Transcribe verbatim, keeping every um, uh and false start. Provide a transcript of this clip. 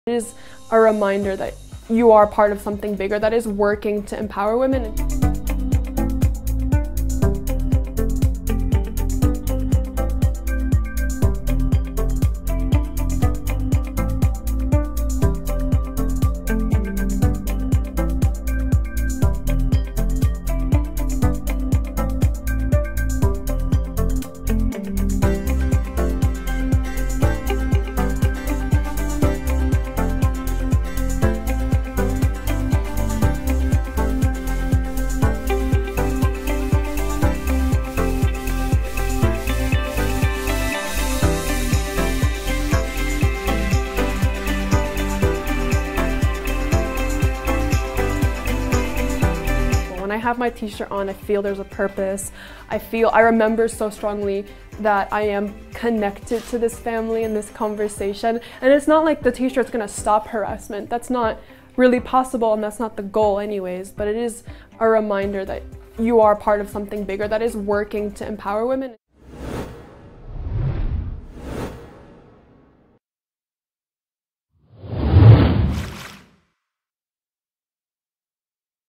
It is a reminder that you are part of something bigger that is working to empower women. When I have my t-shirt on, I feel there's a purpose. I feel, I remember so strongly that I am connected to this family and this conversation. And it's not like the t-shirt's gonna stop harassment. That's not really possible, and that's not the goal anyways, but it is a reminder that you are part of something bigger that is working to empower women.